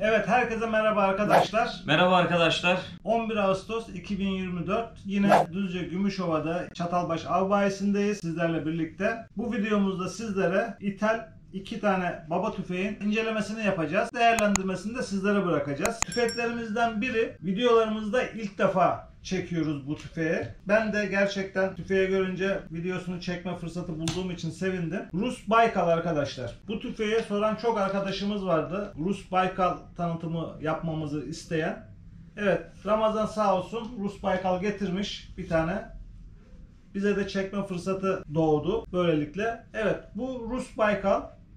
Evet, herkese merhaba arkadaşlar. Merhaba arkadaşlar. 11 Ağustos 2024 yine Düzce Gümüşova'da Çatalbaş Av Bayisi'ndeyiz sizlerle birlikte. Bu videomuzda sizlere ithal 2 tane baba tüfeğin incelemesini yapacağız. Değerlendirmesini de sizlere bırakacağız. Tüfeklerimizden biri videolarımızda ilk defa çekiyoruz bu tüfeği. Ben de gerçekten tüfeği görünce videosunu çekme fırsatı bulduğum için sevindim. Rus Baykal arkadaşlar. Bu tüfeği soran çok arkadaşımız vardı. Rus Baykal tanıtımı yapmamızı isteyen. Evet, Ramazan sağ olsun Rus Baykal getirmiş bir tane. Bize de çekme fırsatı doğdu böylelikle. Evet, bu Rus Baykal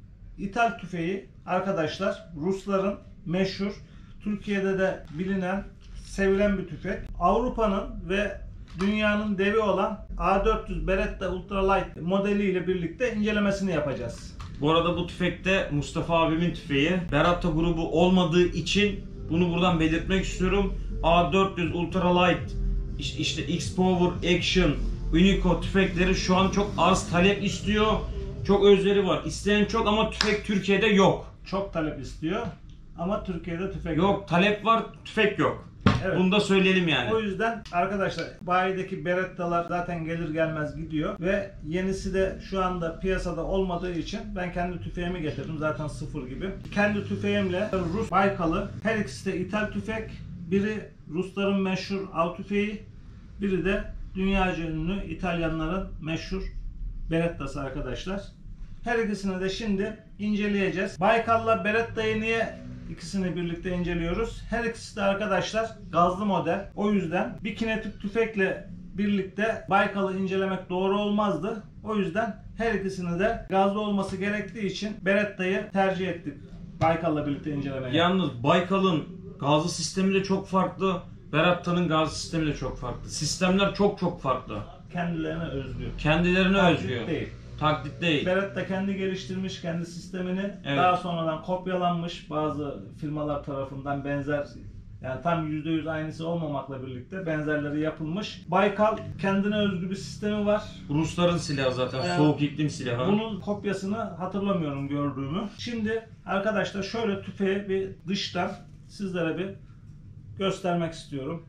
ithal tüfeği arkadaşlar. Rusların meşhur, Türkiye'de de bilinen, sevilen bir tüfek. Avrupa'nın ve dünyanın devi olan A400 Beretta Ultralight modeliyle birlikte incelemesini yapacağız. Bu arada bu tüfekte Mustafa abimin tüfeği. Beretta grubu olmadığı için bunu buradan belirtmek istiyorum. A400 Ultralight, işte X-Power, Action, Unico tüfekleri şu an çok arz talep istiyor. Çok özleri var. İsteyen çok ama tüfek Türkiye'de yok. Çok talep istiyor ama Türkiye'de tüfek yok. Talep var, tüfek yok. Evet. Bunu da söyleyelim yani. O yüzden arkadaşlar bayideki Beretta'lar zaten gelir gelmez gidiyor ve yenisi de şu anda piyasada olmadığı için ben kendi tüfeğimi getirdim, zaten sıfır gibi. Kendi tüfeğimle Rus Baykal'ı, her ikisi de ithal tüfek. Biri Rusların meşhur av tüfeği, biri de dünyaca ünlü İtalyanların meşhur Beretta'sı arkadaşlar. Her ikisini de şimdi inceleyeceğiz. Baykal'la Beretta'yı niye İkisini birlikte inceliyoruz? Her ikisi de arkadaşlar gazlı model. O yüzden bir kinetik tüfekle birlikte Baykal'ı incelemek doğru olmazdı. O yüzden her ikisini de gazlı olması gerektiği için Beretta'yı tercih ettik Baykal'la birlikte incelemeye. Yalnız Baykal'ın gazlı sistemi de çok farklı. Beretta'nın gazlı sistemi de çok farklı. Sistemler çok farklı. Kendilerine özgü. Kendilerine özgü. Değil. Taklit değil. Beretta kendi geliştirmiş kendi sistemini. Evet. Daha sonradan kopyalanmış bazı firmalar tarafından benzer, yani tam %100 aynısı olmamakla birlikte benzerleri yapılmış. Baykal kendine özgü bir sistemi var. Rusların silahı zaten, soğuk iklim silahı. Bunun kopyasını hatırlamıyorum gördüğümü. Şimdi arkadaşlar şöyle tüfeği bir dıştan sizlere bir göstermek istiyorum.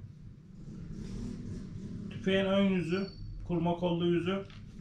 Tüfeğin ön yüzü, kurma kollu yüzü.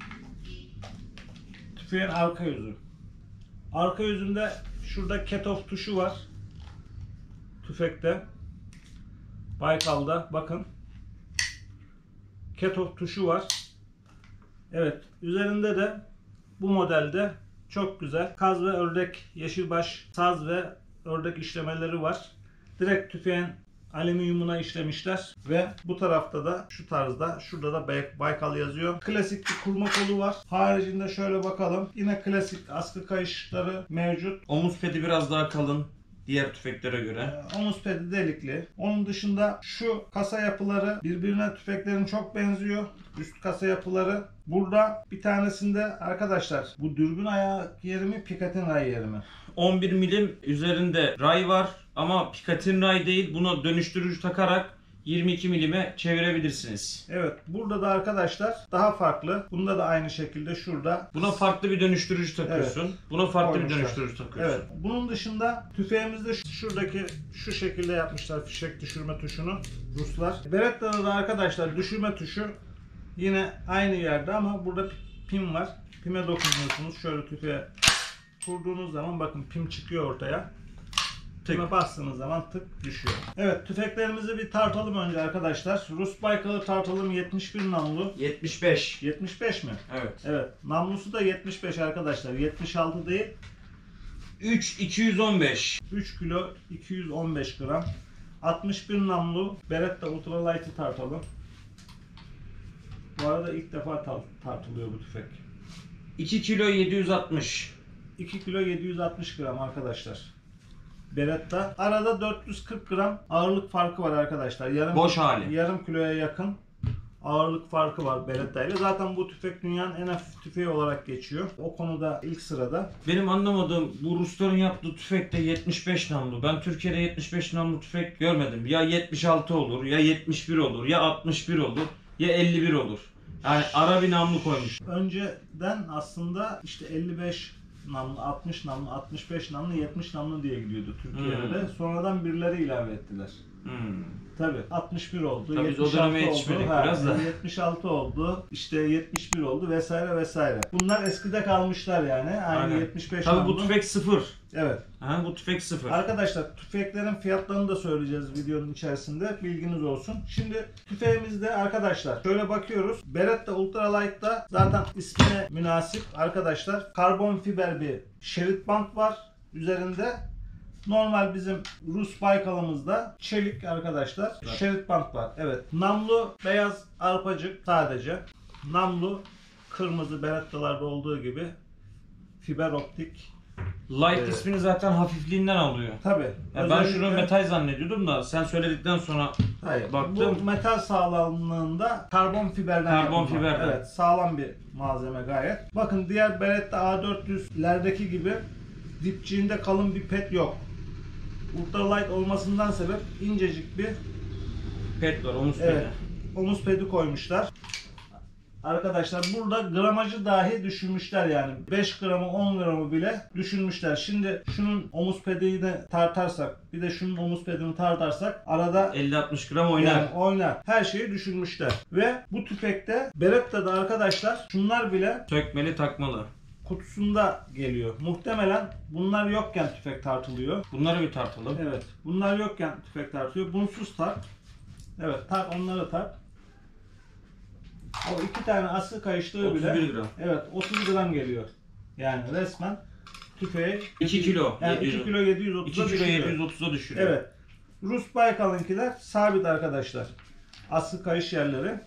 Tüfeğin arka yüzü. Arka yüzünde şurada cut-off tuşu var. Tüfekte. Baykal'da bakın. Cut-off tuşu var. Evet. Üzerinde de bu modelde çok güzel kaz ve ördek, yeşilbaş, saz ve ördek işlemeleri var. Direkt tüfeğin alüminyumuna işlemişler ve bu tarafta da şu tarzda, şurada da Baykal yazıyor. Klasik bir kurma kolu var. Haricinde şöyle bakalım. Yine klasik askı kayışları mevcut. Omuz pedi biraz daha kalın diğer tüfeklere göre. Omuz pedi delikli. Onun dışında şu kasa yapıları birbirine, tüfeklerin çok benziyor. Üst kasa yapıları. Burada bir tanesinde arkadaşlar bu dürbün ayağı yeri mi, Picatinny ray yeri mi? 11 milim üzerinde ray var ama Picatinny ray değil. Buna dönüştürücü takarak 22 milime çevirebilirsiniz. Evet, burada da arkadaşlar daha farklı. Bunda da aynı şekilde şurada. Buna farklı bir dönüştürücü takıyorsun. Evet. Buna farklı Koymuşlar. bir dönüştürücü takıyorsun. Evet. Bunun dışında tüfeğimizde şuradaki şu şekilde yapmışlar fişek düşürme tuşunu Ruslar. Beretta'da da arkadaşlar düşürme tuşu yine aynı yerde ama burada pim var. Pime dokunuyorsunuz. Şöyle tüfeğe kurduğunuz zaman bakın pim çıkıyor ortaya. Pime bastığınız zaman tık düşüyor. Evet, tüfeklerimizi bir tartalım önce arkadaşlar. Rus Baykal'ı tartalım, 71 namlu. 75. 75 mi? Evet. Evet. Namlusu da 75 arkadaşlar. 76 değil. 215. 3 kilo 215 gram. 61 namlu Beretta Ultralight'ı tartalım. Bu arada ilk defa tartılıyor bu tüfek. 2 kilo 760. 2 kilo 760 gram arkadaşlar. Beretta. Arada 440 gram ağırlık farkı var arkadaşlar. Boş hali. Yarım kiloya yakın ağırlık farkı var Beretta ile. Zaten bu tüfek dünyanın en hafif tüfeği olarak geçiyor. O konuda ilk sırada. Benim anlamadığım, bu Rusların yaptığı tüfekte 75 namlu. Ben Türkiye'de 75 namlu tüfek görmedim. Ya 76 olur, ya 71 olur, ya 61 olur, ya 51 olur. Yani ara bir namlu koymuş. Önceden aslında işte 55 namlu, 60 namlu, 65 namlu, 70 namlu diye gidiyordu Türkiye'de de. Sonradan birileri ilave ettiler. Tabii 61 oldu, Tabii biz o 76 döneme oldu, yetişmedik biraz da. 76 oldu, işte 71 oldu vesaire vesaire. Bunlar eskide kalmışlar yani. Aynı Aynen. 75 Tabii namlu. bu tüfek 0. Evet. Ha, bu tüfek 0. Arkadaşlar tüfeklerin fiyatlarını da söyleyeceğiz videonun içerisinde. Bilginiz olsun. Şimdi tüfeğimizde arkadaşlar şöyle bakıyoruz. Beretta Ultralight'ta zaten ismine münasip arkadaşlar karbon fiber bir şerit bant var üzerinde. Normal bizim Rus Baykal'ımızda çelik arkadaşlar şerit bant var. Evet. Namlu beyaz arpacık sadece. Namlu kırmızı Beretta'larda olduğu gibi fiber optik. Light ismini zaten hafifliğinden alıyor. Tabii. Ya ben şunu metal zannediyordum da sen söyledikten sonra hayır, baktım. bu metal sağlamlığında karbon fiberden Karbon yapılma. fiberden. Evet, sağlam bir malzeme gayet. Bakın diğer Beretta A400'lerdeki gibi dipçiğinde kalın bir pet yok. Ultralight olmasından sebep incecik bir Pet var, omuz pedi. evet, omuz pedi koymuşlar. Arkadaşlar burada gramajı dahi düşünmüşler yani. 5 gramı 10 gramı bile düşünmüşler. Şimdi şunun omuz pediğini tartarsak bir de şunun omuz pedini tartarsak arada 50-60 gram oynar. yani oynar. Her şeyi düşünmüşler. Ve bu tüfekte Beretta'da arkadaşlar şunlar bile Sökmeli takmalı. kutusunda geliyor. Muhtemelen bunlar yokken tüfek tartılıyor. Bunları bir tartalım. Evet. Bunlar yokken tüfek tartılıyor. Bunsuz tart. Evet, tart, onları tart. O iki tane asıl kayışlığı bile 31 gram. evet 30 gram geliyor. Yani resmen tüfeği 2 kilo. yani 2 700. kilo 730'a 2 kilo düşürüyor. 730'a düşürüyor. Evet. Rus Baykal'ınkiler sabit arkadaşlar. Asıl kayış yerleri.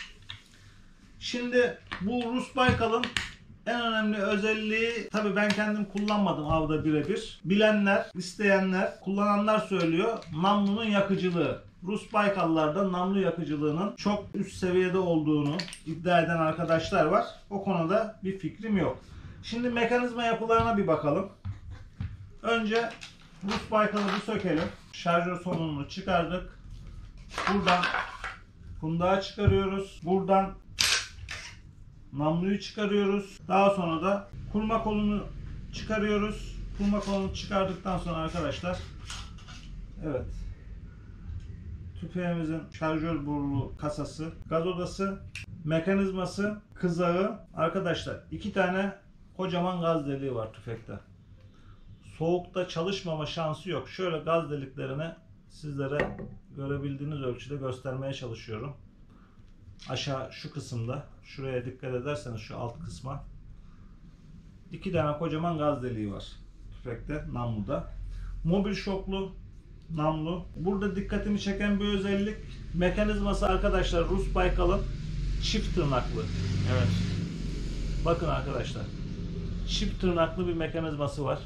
Şimdi bu Rus Baykal'ın en önemli özelliği, tabii ben kendim kullanmadım avda birebir. Bilenler, isteyenler, kullananlar söylüyor. Namlunun yakıcılığı. Rus Baykal'larda namlu yakıcılığının çok üst seviyede olduğunu iddia eden arkadaşlar var. O konuda bir fikrim yok. Şimdi mekanizma yapılarına bir bakalım. Önce Rus Baykal'ı bir sökelim. Şarjör sonunu çıkardık. Buradan kundağı çıkarıyoruz. Buradan namluyu çıkarıyoruz. Daha sonra da kurma kolunu çıkarıyoruz. Kurma kolunu çıkardıktan sonra arkadaşlar evet, tüfeğimizin şarjör borulu kasası, gaz odası, mekanizması, kızağı. Arkadaşlar iki tane kocaman gaz deliği var tüfekte. Soğukta çalışmama şansı yok. Şöyle gaz deliklerini sizlere görebildiğiniz ölçüde göstermeye çalışıyorum. Aşağı şu kısımda, şuraya dikkat ederseniz şu alt kısma iki tane kocaman gaz deliği var tüfekte, namluda. Mobil şoklu namlu. Burada dikkatimi çeken bir özellik, mekanizması arkadaşlar Rus Baykal'ın çift tırnaklı. Evet. Bakın arkadaşlar, çift tırnaklı bir mekanizması var.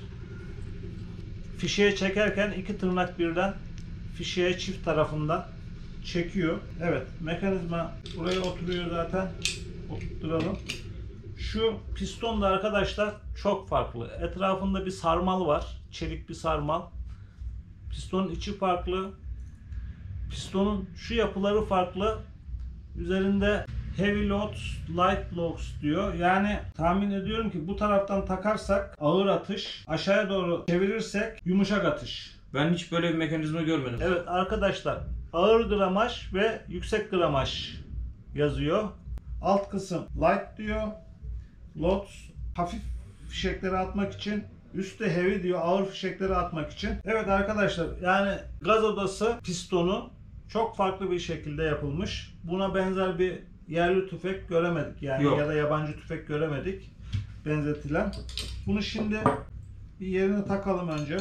Fişeğe çekerken iki tırnak birden fişeğe çift tarafından çekiyor. Evet, mekanizma buraya oturuyor zaten. Oturtturalım. Şu piston da arkadaşlar çok farklı. Etrafında bir sarmal var. Çelik bir sarmal. Pistonun içi farklı. Pistonun şu yapıları farklı. Üzerinde heavy loads, light loads diyor. Yani tahmin ediyorum ki bu taraftan takarsak ağır atış, aşağıya doğru çevirirsek yumuşak atış. Ben hiç böyle bir mekanizma görmedim. Evet arkadaşlar, ağır gramaj ve yüksek gramaj yazıyor. Alt kısım light diyor. Loads hafif fişekleri atmak için. Üstte heavy diyor, ağır fişekleri atmak için. Evet arkadaşlar, yani gaz odası pistonu çok farklı bir şekilde yapılmış. Buna benzer bir yerli tüfek göremedik yani. Yok. Ya da yabancı tüfek göremedik benzetilen. Bunu şimdi bir yerine takalım önce.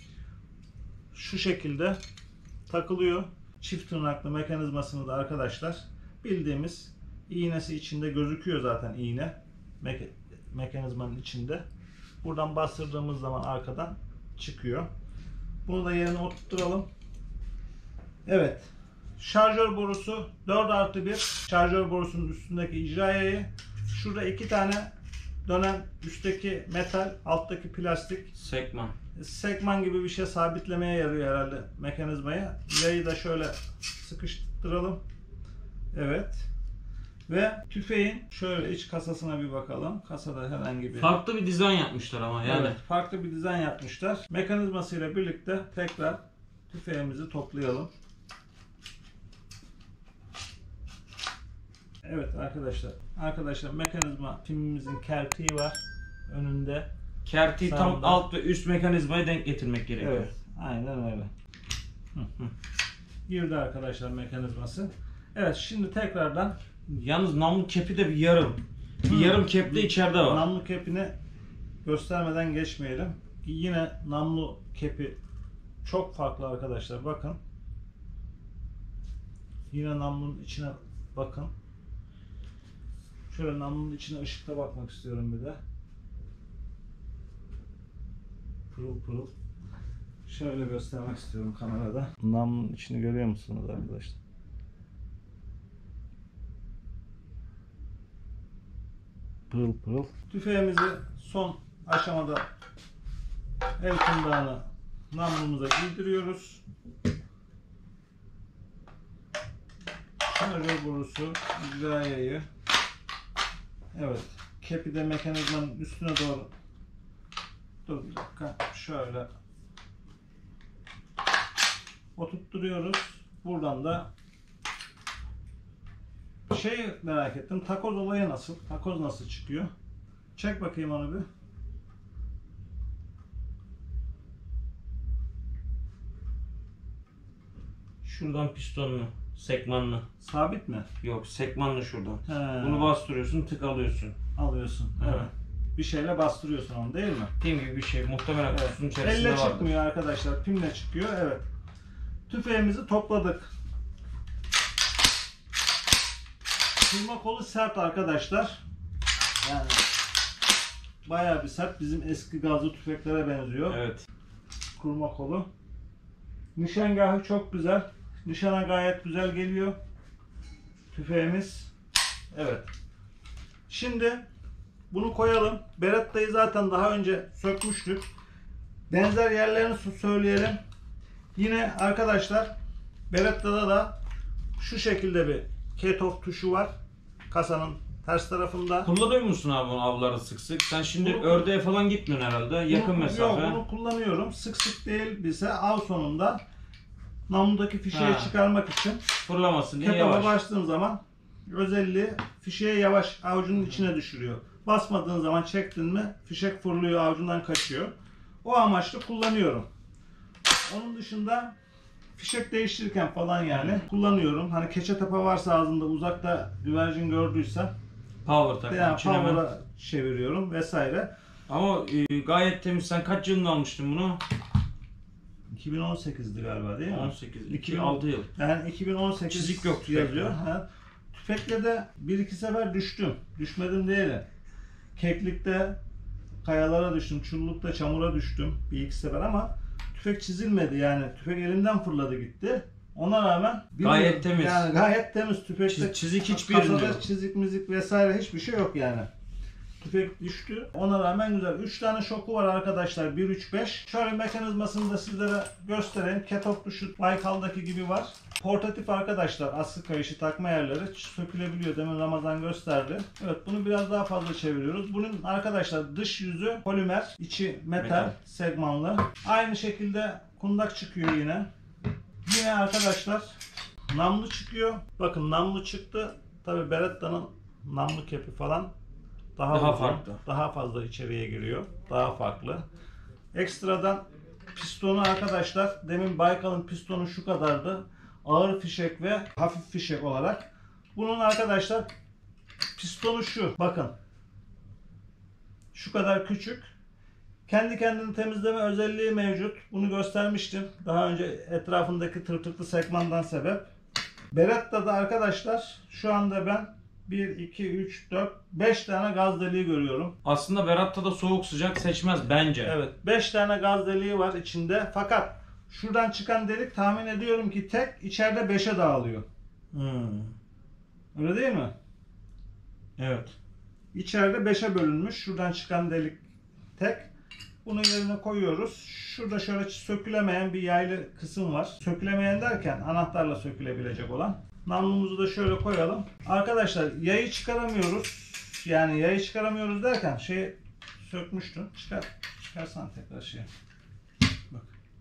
Şu şekilde takılıyor. Çift tırnaklı mekanizmasını da arkadaşlar bildiğimiz iğnesi içinde gözüküyor zaten iğne. Mekanizmanın içinde. Buradan bastırdığımız zaman arkadan çıkıyor. Bunu da yerine oturtturalım. Evet. Şarjör borusu 4+1. Şarjör borusunun üstündeki icra yayı. Şurada iki tane dönen, üstteki metal, alttaki plastik. Sekman. Sekman gibi bir şey sabitlemeye yarıyor herhalde mekanizmayı. Yayı da şöyle sıkıştıralım. Evet. Ve tüfeğin şöyle iç kasasına bir bakalım. Kasada herhangi bir... Farklı bir dizayn yapmışlar ama yani. Evet, farklı bir dizayn yapmışlar. Mekanizmasıyla birlikte tekrar tüfeğimizi toplayalım. Evet arkadaşlar. Arkadaşlar mekanizma filmimizin kertiği var önünde. Kertiği tam Sağında. alt ve üst mekanizmayı denk getirmek gerekiyor. Evet, aynen öyle. Girdi arkadaşlar mekanizması. Evet, şimdi tekrardan Yalnız namlu kepi de bir yarım. Bir yarım kep de içeride var. namlu kepini göstermeden geçmeyelim. Yine namlu kepi çok farklı arkadaşlar. Bakın. Yine namlunun içine bakın. Şöyle namlunun içine ışıkta bakmak istiyorum bir de. Pırıl pırıl. Şöyle göstermek istiyorum kamerada. Namlunun içini görüyor musunuz arkadaşlar? Pırıl pırıl. Tüfeğimizi son aşamada el kundağını namlumuza giydiriyoruz. Şarjör borusu, icra yayı. Evet. Kepi de mekanizmanın üstüne doğru. Dur bir dakika. Şöyle oturtturuyoruz. Buradan da merak ettim. Takoz olayı nasıl? Takoz nasıl çıkıyor? Çek bakayım onu bir. Şuradan pistonlu, sekmanlı. Sabit mi? Yok, sekmanlı şuradan. He. Bunu bastırıyorsun, tık alıyorsun. Alıyorsun. Hı. Evet. Bir şeyle bastırıyorsun onu değil mi? Pim gibi bir şey. Muhtemelen Evet. kutusunun içerisinde Elle vardır. çıkmıyor arkadaşlar. Pimle çıkıyor. Evet. Tüfeğimizi topladık. Kurma kolu sert arkadaşlar. Yani bayağı bir sert. Bizim eski gazlı tüfeklere benziyor. Evet. Kurma kolu. Nişangahı çok güzel. Nişana gayet güzel geliyor. Tüfeğimiz. Evet. Şimdi bunu koyalım. Beretta'yı zaten daha önce sökmüştük. Benzer yerlerini söyleyelim. Yine arkadaşlar Beretta'da da şu şekilde bir cut-off tuşu var. Kasanın ters tarafında. Kullanıyor musun abi bunu avlarda sık sık? Sen şimdi Bunu- ördeğe falan gitmiyorsun herhalde. Yakın mesafe. Yok, bunu kullanıyorum. Sık sık değil bize av sonunda namludaki fişeği Ha. çıkarmak için Fırlamasın diye ketaba yavaş. bastığın zaman özelliği fişeği yavaş avucunun içine düşürüyor. Basmadığın zaman çektin mi fişek fırlıyor, avucundan kaçıyor. O amaçla kullanıyorum. Onun dışında fişek değiştirirken falan yani kullanıyorum. Hani keçe tapa varsa ağzında uzakta güvercin gördüyse Power takım yani için hemen. power'a çeviriyorum vesaire. Ama gayet temiz. Sen kaç yılında almıştın bunu? 2018'di galiba değil mi? 18. 2000 6 yıl. Yani 2018 Çizik yok tüfekte. yazıyor. Ha. Tüfekle de bir iki sefer düştüm. Düşmedim değil. Keklikte kayalara düştüm. Çullukta çamura düştüm bir iki sefer ama tüfek çizilmedi yani. Tüfek elimden fırladı gitti. Ona rağmen Gayet temiz. Yani gayet temiz tüfekte. Çizik hiçbir kasada yerinde yok. çizik mizik vesaire hiçbir şey yok yani. Tüfek düştü. Ona rağmen güzel. 3 tane şoku var arkadaşlar. 1, 3, 5. Şöyle mekanizmasını da sizlere göstereyim. Cut-off tuşu Baykal'daki gibi var. Portatif arkadaşlar. Askı kayışı takma yerleri sökülebiliyor. Demin Ramazan gösterdi. Evet, bunu biraz daha fazla çeviriyoruz. Bunun arkadaşlar dış yüzü polimer, içi metal segmanlı. Aynı şekilde kundak çıkıyor yine. Yine arkadaşlar namlu çıkıyor. Bakın namlu çıktı. Tabi Beretta'nın namlu kepi falan daha uzun, farklı. daha fazla içeriye giriyor. Daha farklı. Ekstradan pistonu arkadaşlar, demin Baykal'ın pistonu şu kadardı. Ağır fişek ve hafif fişek olarak. Bunun arkadaşlar pistonu şu. Bakın. Şu kadar küçük. Kendi kendini temizleme özelliği mevcut. Bunu göstermiştim. Daha önce etrafındaki tırtıklı segmandan sebep. Beretta'da arkadaşlar şu anda ben 1, 2, 3, 4, 5 tane gaz deliği görüyorum. Aslında Beretta'da soğuk sıcak seçmez bence. Evet, 5 tane gaz deliği var içinde. Fakat şuradan çıkan delik tahmin ediyorum ki tek, içeride 5'e dağılıyor. Öyle değil mi? Evet. İçeride 5'e bölünmüş. Şuradan çıkan delik tek. Bunu yerine koyuyoruz. Şurada şöyle sökülemeyen bir yaylı kısım var. Sökülemeyen derken anahtarla sökülebilecek olan. Namlumuzu da şöyle koyalım. Arkadaşlar yayı çıkaramıyoruz. Yani yayı çıkaramıyoruz derken şeyi sökmüştüm. Çıkarsan tekrar şeyi. Bak.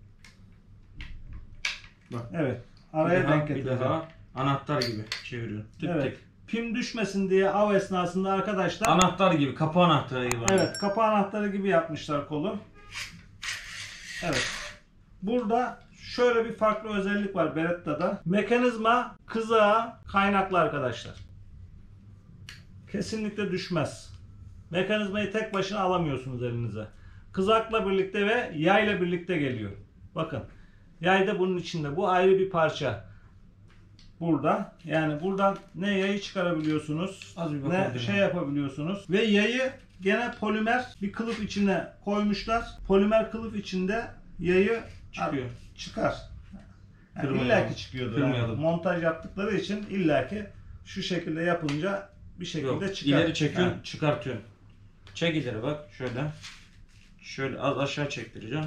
Bak. Evet. Araya denk Bir getireceğim. daha anahtar gibi çeviriyorsun. Tık Evet. tık. Pim düşmesin diye av esnasında arkadaşlar. Anahtar gibi, kapı anahtarı gibi. Evet, kapı anahtarı gibi yapmışlar kolu. Evet. Burada şöyle bir farklı özellik var Beretta'da. Mekanizma kızağa kaynaklı arkadaşlar. Kesinlikle düşmez. Mekanizmayı tek başına alamıyorsunuz elinize. Kızakla birlikte ve yayla birlikte geliyor. Bakın. Yay da bunun içinde. Bu ayrı bir parça. Burada. Yani buradan ne yayı çıkarabiliyorsunuz, Az bir ne bakalım. şey yapabiliyorsunuz. Ve yayı gene polimer bir kılıf içine koymuşlar. Polimer kılıf içinde yayı Çıkıyor. çıkar. Yani Kırmayalım. illaki çıkıyordur. Yani Kırmayalım. montaj yaptıkları için illaki şu şekilde yapınca bir şekilde Yok, çıkar. ileri çekiyorsun, Ha. çıkartıyorsun. Çek ileri bak, şöyle. Şöyle az aşağı çektireceğim.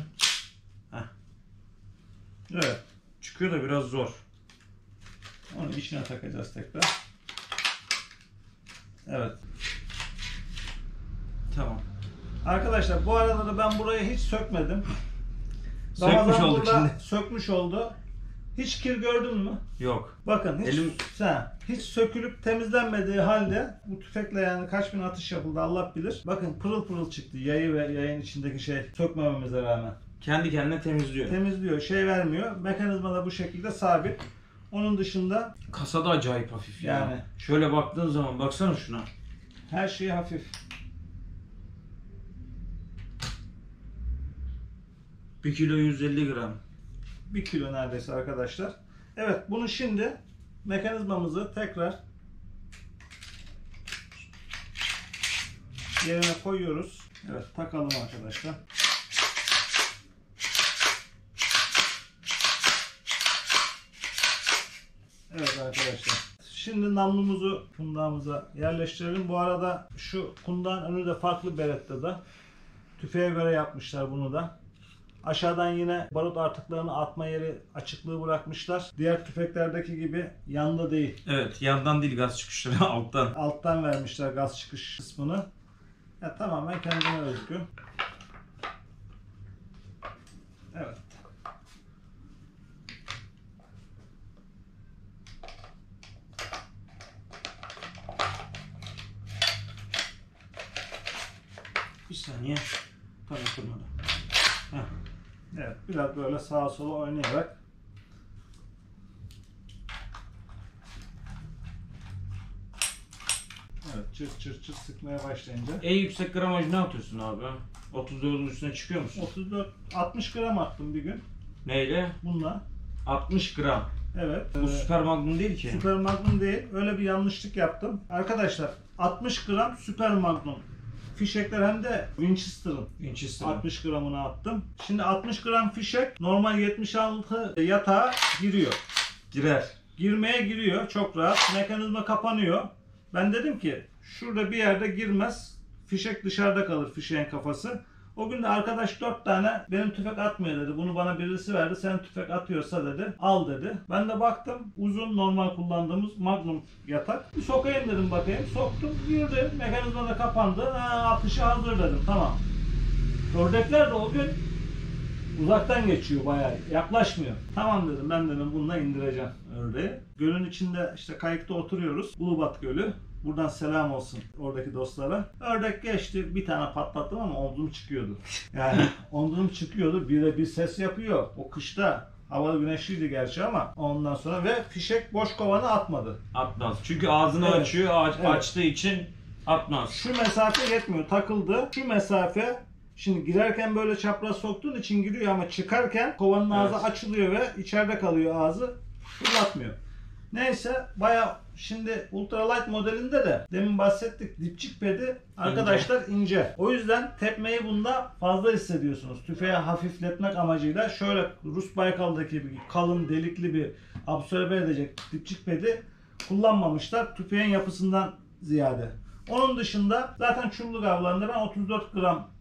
Evet. Çıkıyor da biraz zor. Onu içine takacağız tekrar. Evet. Tamam. Arkadaşlar bu arada da ben burayı hiç sökmedim. Sökmüş Ramazan olduk burada şimdi. sökmüş oldu. Hiç kir gördün mü? Yok. Bakın hiç, Elim- hiç sökülüp temizlenmediği halde bu tüfekle yani kaç bin atış yapıldı Allah bilir. Bakın pırıl pırıl çıktı yayı ve yayın içindeki şey sökmememize rağmen. Kendi kendine temizliyor. Temizliyor, şey vermiyor. Mekanizma da bu şekilde sabit. Onun dışında Kasa da acayip hafif ya. Yani. Şöyle baktığın zaman baksana şuna. her şey hafif. 1 kilo 150 gram. 1 kilo neredeyse arkadaşlar. Evet bunu şimdi mekanizmamızı tekrar yerine koyuyoruz. Evet takalım arkadaşlar. Evet arkadaşlar. Şimdi namlumuzu kundağımıza yerleştirelim. Bu arada şu kundağın önü de farklı Beretta'da. Tüfeğe göre yapmışlar bunu da. Aşağıdan yine barut artıklarını atma yeri açıklığı bırakmışlar. Diğer tüfeklerdeki gibi yanda değil. Evet, yandan değil gaz çıkışları alttan. Alttan vermişler gaz çıkış kısmını. Ya tamamen kendine özgü. Evet. Bir saniye. Tabii kırmadı. Heh. Evet. Biraz böyle sağa sola oynayarak. Evet. Çırt çırt çırt sıkmaya başlayınca. En yüksek gramaj ne atıyorsun abi? 34'ün üstüne çıkıyor musun? 60 gram attım bir gün. Neyle? Bununla. 60 gram. Evet. Bu süper magnum değil ki. Süper Magnum değil. Öyle bir yanlışlık yaptım. Arkadaşlar 60 gram Süper Magnum. Fişekler hem de Winchester'ın. Winchester. 60 gramını attım. Şimdi 60 gram fişek normal 76 yatağa giriyor. Girer. Girmeye giriyor çok rahat. Mekanizma kapanıyor. Ben dedim ki şurada bir yerde girmez. Fişek dışarıda kalır fişeğin kafası. O gün de arkadaş 4 tane benim tüfek atmıyor dedi. Bunu bana birisi verdi. Sen tüfek atıyorsa dedi. Al dedi. Ben de baktım uzun normal kullandığımız Magnum yatak. Bir sokayım dedim bakayım. Soktum girdi. Mekanizma da kapandı. Ha, atışı hazır dedim. Tamam. Ördekler de o gün uzaktan geçiyor bayağı. Yaklaşmıyor. Tamam dedim ben dedim bununla indireceğim ördeği. Gölün içinde işte kayıkta oturuyoruz. Ulubat Gölü. Buradan selam olsun oradaki dostlara. Ördek geçti. Bir tane patlattım ama omzum çıkıyordu. Yani omzum çıkıyordu. Bir ses yapıyor. O kışta hava güneşliydi gerçi ama ondan sonra ve fişek boş kovanı atmadı. Atmaz. Çünkü ağzını Evet. açıyor. Evet. Açtığı için atmaz. Şu mesafe yetmiyor. Takıldı. Şu mesafe şimdi girerken böyle çapraz soktuğun için giriyor ama çıkarken kovanın ağzı Evet. açılıyor ve içeride kalıyor ağzı. Fırlatmıyor. Neyse bayağı şimdi ultralight modelinde de demin bahsettik dipçik pedi arkadaşlar ince. O yüzden tepmeyi bunda fazla hissediyorsunuz. Tüfeği hafifletmek amacıyla şöyle Rus Baykal'daki gibi kalın delikli bir absorbe edecek dipçik pedi kullanmamışlar tüfeğin yapısından ziyade. Onun dışında zaten çulluk avlarında ben 34 gram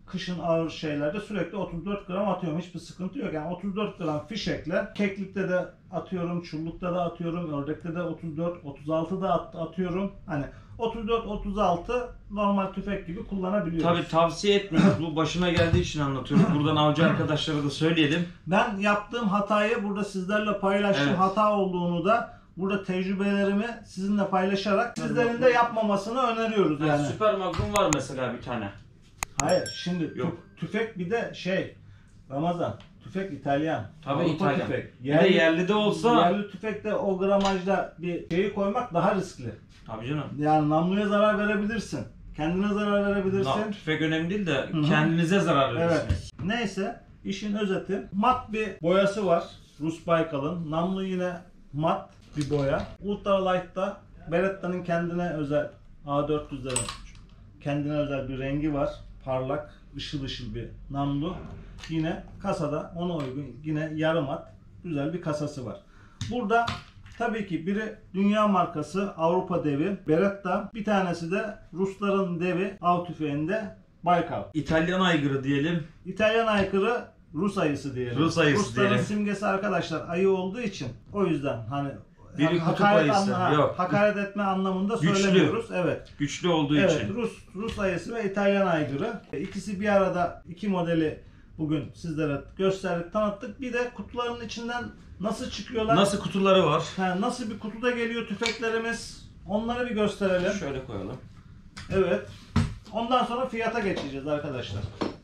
kışın ağır şeylerde sürekli 34 gram atıyorum. Hiçbir sıkıntı yok. Yani 34 gram fişekle keklikte de atıyorum, çullukta da atıyorum, ördekte de 34, 36 da atıyorum. Hani 34, 36 normal tüfek gibi kullanabiliyoruz. Tabii tavsiye etmiyoruz. Bu başına geldiği için anlatıyorum. Buradan avcı arkadaşlara da söyleyelim. Ben yaptığım hatayı burada sizlerle paylaştım. Evet. Hata olduğunu da burada tecrübelerimi sizinle paylaşarak sizlerin de yapmamasını öneriyoruz yani. Süper Magnum var mesela bir tane. Hayır, şimdi Yok. tüfek bir de Ramazan, tüfek İtalyan. Tabii Avrupa İtalyan. tüfek. Bir de yerli de olsa. Yerli tüfekte o gramajda bir şeyi koymak daha riskli. Tabii canım. Yani namluya zarar verebilirsin. Kendine zarar verebilirsin. Tüfek önemli değil de Hı hı. kendinize zarar verirsiniz. Evet. Neyse, işin özeti. Mat bir boyası var. Rus Baykal'ın. Namlu yine mat bir boya. Ultralight'ta Beretta'nın kendine özel A400'lerin kendine özel bir rengi var. Parlak, ışıl ışıl bir namlu. Yine kasada ona uygun yine yarı mat güzel bir kasası var. Burada tabii ki biri dünya markası Avrupa devi Beretta, bir tanesi de Rusların devi av tüfeğinde Baykal. İtalyan aygırı diyelim. İtalyan aykırı Rus ayısı diyelim. Rus ayısı Rusların diyelim. simgesi arkadaşlar ayı olduğu için o yüzden hani Biri kutup ayısı. Yok. hakaret etme anlamında Güçlü. söylemiyoruz. Evet. Güçlü olduğu Evet, için. Rus ayısı ve İtalyan aygırı. İkisi bir arada, iki modeli bugün sizlere gösterdik, tanıttık. Bir de kutuların içinden nasıl çıkıyorlar? Nasıl kutuları var? Nasıl bir kutuda geliyor tüfeklerimiz? Onları bir gösterelim. Şöyle koyalım. Evet. Ondan sonra fiyata geçeceğiz arkadaşlar.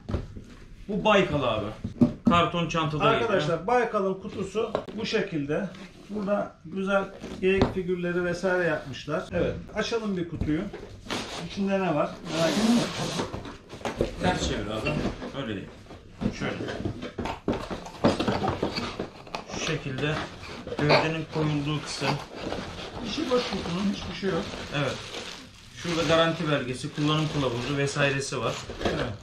Bu Baykal abi. Karton çantada Arkadaşlar Baykal'ın kutusu bu şekilde. Burada güzel geyik figürleri vesaire yapmışlar. Evet. Açalım bir kutuyu. İçinde ne var? Merak etme. Ters çevir abi. Öyle değil. Şöyle. Şu şekilde gövdenin koyulduğu kısım. İçi boş kutunun, hiçbir şey yok. Evet. Şurada garanti belgesi, kullanım kılavuzu vesairesi var. Evet.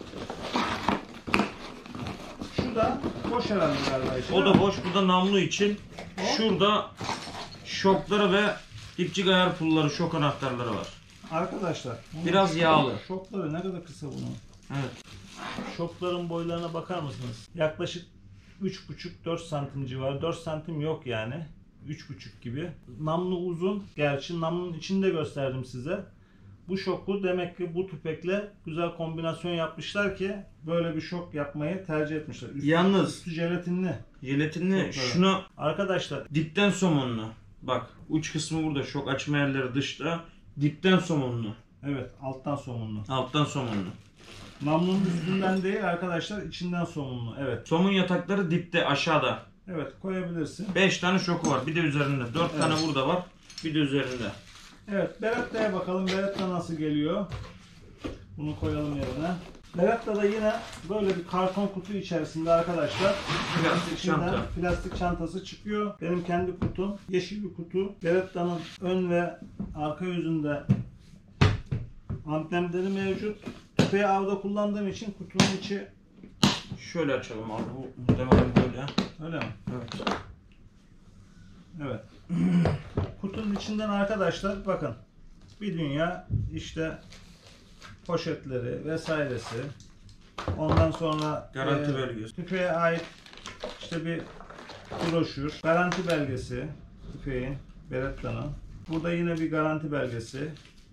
Şu da boş herhalde galiba. içi, O değil da mi? boş. Bu da namlu için. Şurada şokları ve dipçik ayar pulları, şok anahtarları var. Arkadaşlar. bunun Biraz yağlı. Şokları ne kadar kısa bunun. Evet. Şokların boylarına bakar mısınız? Yaklaşık 3,5-4 santim civarı. 4 santim yok yani. 3,5 gibi. Namlu uzun. Gerçi namlunun içini de gösterdim size. Bu şoku demek ki bu tüfekle güzel kombinasyon yapmışlar ki böyle bir şok yapmayı tercih etmişler. Yalnız üstü jelatinli. jelatinli Şokları. şunu Arkadaşlar dipten somonlu. Bak uç kısmı burada, şok açma yerleri dışta. Dipten somonlu. evet, alttan somunlu. Alttan somonlu. Namlunun üstünden değil arkadaşlar, içinden somunlu. Evet. Somun yatakları dipte, aşağıda. Evet, koyabilirsin. 5 tane şoku var. Bir de üzerinde. 4 Evet. tane burada var. Bir de üzerinde. Evet, Beretta'ya bakalım. Beretta nasıl geliyor? Bunu koyalım yerine. Beretta'da yine böyle bir karton kutu içerisinde arkadaşlar. Plastik İçinden çanta. plastik çantası çıkıyor. Benim kendi kutum. Yeşil bir kutu. Beretta'nın ön ve arka yüzünde amblemleri mevcut. Tüfeği avda kullandığım için kutunun içi Şöyle açalım abi. Bu muhtemelen böyle. öyle mi? Evet. Evet. Kutunun içinden arkadaşlar bakın bir dünya işte poşetleri vesairesi. Ondan sonra Garanti belgesi. tüfeğe ait işte bir broşür, garanti belgesi tüfeğin, Beretta'nın. Burada yine bir garanti belgesi.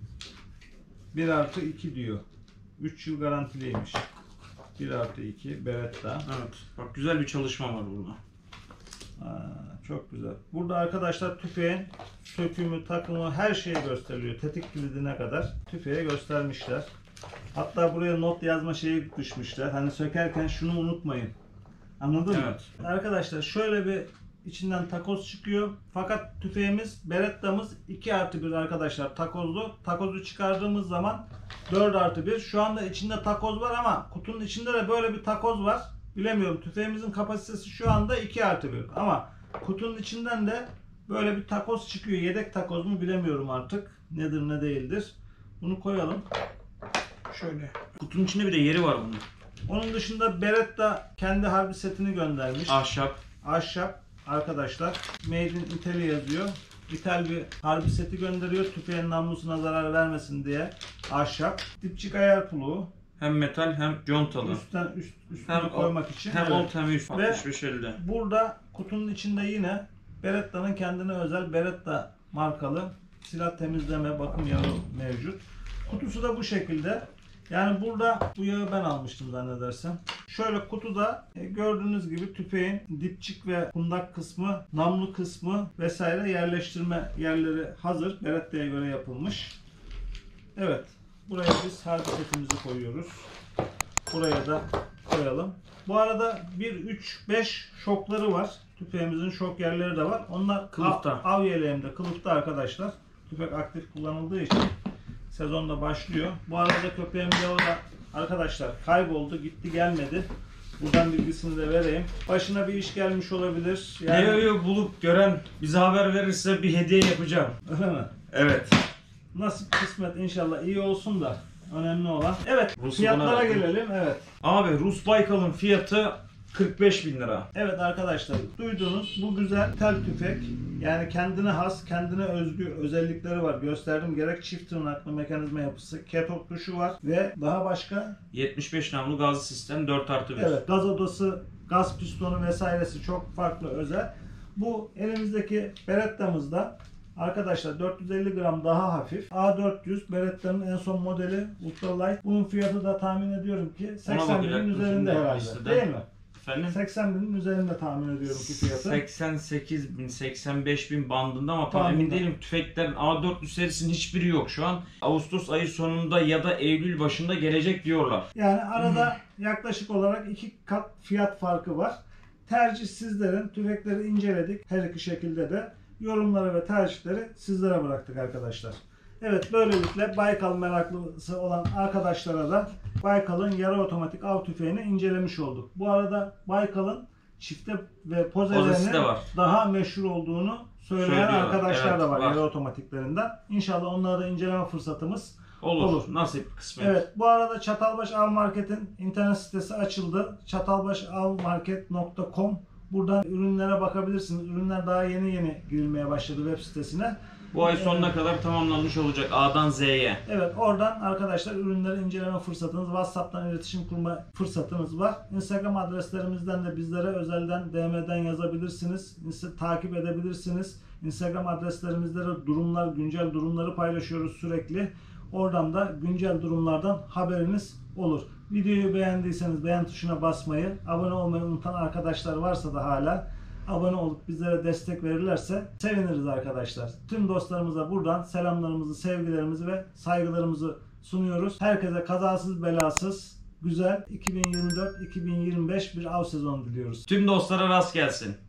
1+2 diyor. 3 yıl garantiliymiş. 1+2 Beretta. Evet. Bak güzel bir çalışma var burada. Çok güzel. Burada arkadaşlar tüfeğin sökümü, takımı her şeyi gösteriliyor. Tetik kilidine kadar tüfeğe göstermişler. Hatta buraya not yazma şeyi düşmüşler. Hani sökerken şunu unutmayın. Anladın mı? Evet. Arkadaşlar şöyle bir içinden takoz çıkıyor. Fakat tüfeğimiz, Beretta'mız 2+1 arkadaşlar takozlu. Takozu çıkardığımız zaman 4+1. Şu anda içinde takoz var ama kutunun içinde de böyle bir takoz var. Bilemiyorum. Tüfeğimizin kapasitesi şu anda 2+1. Ama kutunun içinden de böyle bir takoz çıkıyor. Yedek takoz mu bilemiyorum artık. Nedir ne değildir. Bunu koyalım. Şöyle. Kutunun içinde bir de yeri var bunun. Onun dışında Beretta kendi harbi setini göndermiş. Ahşap. Ahşap arkadaşlar. Made in Italy yazıyor. İthal bir harbi seti gönderiyor. Tüfeğin namlusuna zarar vermesin diye. Ahşap. Dipçik ayar pulu. Hem metal hem contalı. Üstüne koymak için. Hem evet. alt hem üst. Ve 65-50. burada kutunun içinde yine Beretta'nın kendine özel Beretta markalı silah temizleme bakım yağı mevcut. Kutusu da bu şekilde. Yani burada bu yağı ben almıştım zannedersem. Şöyle kutuda gördüğünüz gibi tüfeğin dipçik ve kundak kısmı, namlu kısmı vesaire yerleştirme yerleri hazır. Beretta'ya göre yapılmış. Evet. Buraya biz harbi setimizi koyuyoruz. Buraya da koyalım. Bu arada 1, 3, 5 şokları var. Tüfeğimizin şok yerleri de var. Onlar Kılıfta. Av yeleğimde, kılıfta arkadaşlar. Tüfek aktif kullanıldığı için sezonda başlıyor. Bu arada köpeğim Leo da arkadaşlar kayboldu, gitti gelmedi. Buradan bilgisini de vereyim. Başına bir iş gelmiş olabilir. Leo'yu bulup gören bize haber verirse bir hediye yapacağım. Öyle mi? Evet. Nasip kısmet inşallah iyi olsun da önemli olan. Evet, Rus'u fiyatlara buna- gelelim. Evet. Abi Rus Baykal'ın fiyatı 45.000 lira. Evet arkadaşlar, duyduğunuz bu güzel tel tüfek, yani kendine has, kendine özgü özellikleri var. Gösterdim, gerek çift tırnaklı mekanizma yapısı, ketok tuşu var ve daha başka 75 namlu gazlı sistem 4+1. evet, gaz odası, gaz pistonu vesairesi çok farklı özel. Bu elimizdeki Beretta'mızda arkadaşlar 450 gram daha hafif. A400 Beretta'nın en son modeli Ultralight. Bunun fiyatı da tahmin ediyorum ki 80 binin bakacaktım üzerinde şimdi herhalde. listeden. Değil mi? Efendim? 80 binin üzerinde tahmin ediyorum ki fiyatı. 88.000, 85.000 bandında ama tam Bandında. emin değilim. Tüfeklerin A400 serisinin hiçbiri yok şu an. Ağustos ayı sonunda ya da Eylül başında gelecek diyorlar. Yani arada yaklaşık olarak 2 kat fiyat farkı var. Tercih sizlerin. Tüfekleri inceledik. Her iki şekilde de yorumları ve tercihleri sizlere bıraktık arkadaşlar. Evet, böylelikle Baykal meraklısı olan arkadaşlara da Baykal'ın yarı otomatik av tüfeğini incelemiş olduk. Bu arada Baykal'ın çifte ve Pozesi pozelerinin de var. daha meşhur olduğunu söyleyen Söylüyorlar. arkadaşlar Evet, da var, var. yarı otomatiklerinden. İnşallah onları da inceleme fırsatımız Olur. olur. Nasip kısmet. Evet, bu arada Çatalbaş Av Market'in internet sitesi açıldı. çatalbaşavmarket.com. Buradan ürünlere bakabilirsiniz. Ürünler daha yeni girilmeye başladı web sitesine. Bu ay sonuna kadar tamamlanmış olacak A'dan Z'ye. Evet, oradan arkadaşlar ürünleri inceleme fırsatınız, WhatsApp'tan iletişim kurma fırsatınız var. Instagram adreslerimizden de bizlere özelden DM'den yazabilirsiniz. Takip edebilirsiniz. Instagram adreslerimizde de durumlar, güncel durumları paylaşıyoruz sürekli. Oradan da güncel durumlardan haberiniz olur. Videoyu beğendiyseniz beğen tuşuna basmayı, abone olmayı unutan arkadaşlar varsa da hala abone olup bizlere destek verirlerse seviniriz arkadaşlar. Tüm dostlarımıza buradan selamlarımızı, sevgilerimizi ve saygılarımızı sunuyoruz. Herkese kazasız belasız güzel 2024-2025 bir av sezonu diliyoruz. Tüm dostlara rast gelsin.